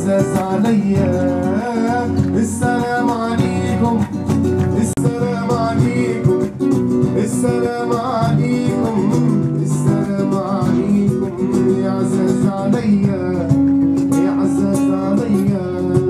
عزاز عليا. السلام عليكم السلام عليكم السلام عليكم السلام عليكم يا عزاز عليا يا عزاز عليا.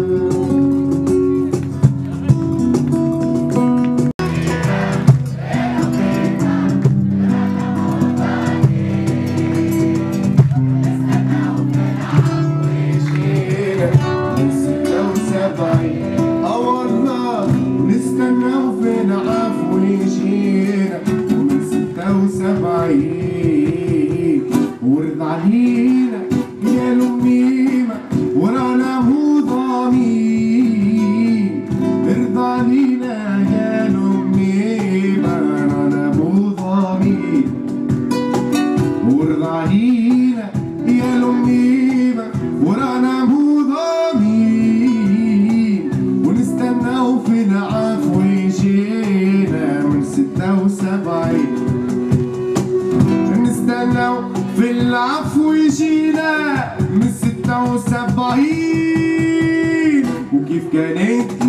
ورد علينا يا لميمة ورانا مو ضامين. ارضى علينا يا لميمة ورانا مو ضامين. ورد علينا يا لميمة ورانا مو ضامين. ونستناو في العفو يجينا من 76. نستناو في العفو يجينا من 76. وكيف كانت